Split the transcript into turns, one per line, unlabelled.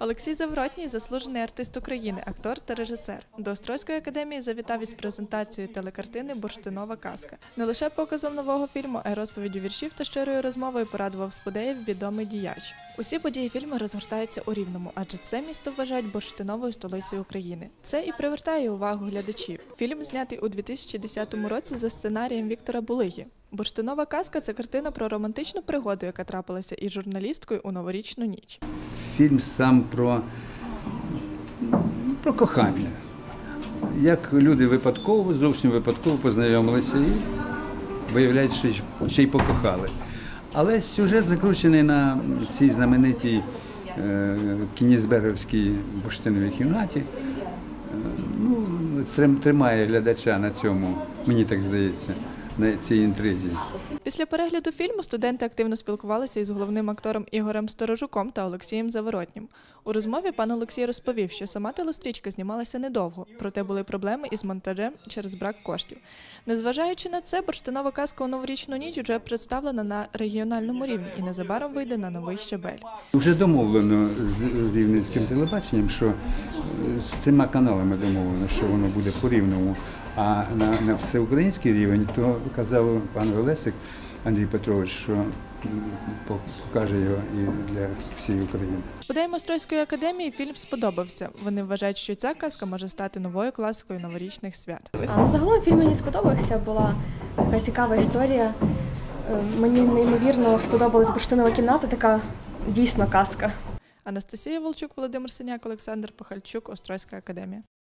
Олексій Завротній – заслужений артист України, актор та режисер. До Острозької академії завітав із презентацією телекартини «Бурштинова казка». Не лише показом нового фільму, а й розповіддю віршів та щирою розмовою порадував спудеїв відомий діяч. Усі події фільму розгортаються у Рівному, адже це місто вважають бурштиновою столицею України. Це і привертає увагу глядачів. Фільм знятий у 2010 році за сценарієм Віктора Булиги. «Бурштинова казка» – це картина про романтичну пригоду, яка трапилася із журналісткою у новорічну ніч.
Фільм сам про кохання. Як люди зовсім випадково познайомилися і, виявляється, що ще й покохали. Але сюжет закручений на цій знаменитій кенігсберговській бурштиновій кімнаті. Тримає глядача на цьому, мені так здається, на цій інтризі.
Після перегляду фільму студенти активно спілкувалися із головним актором Ігорем Сторожуком та Олексієм Заворотнім. У розмові пан Олексій розповів, що сама телестрічка знімалася недовго, проте були проблеми із монтажем через брак коштів. Незважаючи на це, «Бурштинова казка» у новорічну ніч вже представлена на регіональному рівні і незабаром вийде на новий щабель.
Вже домовлено з рівненським телебаченням, що з 3 каналами домовлено, що воно буде по Рівному. А на всеукраїнський рівень, то казав пан Олесик Андрій Петрович, що покаже його і для всієї України.
Спудеям Острозької академії фільм сподобався. Вони вважають, що ця казка може стати новою класикою новорічних свят.
Загалом фільм мені сподобався, була така цікава історія. Мені неймовірно сподобалась бурштинова кімната, така дійсно казка.
Анастасія Волчук, Володимир Синяк, Олександр Пахальчук, Острозька академія.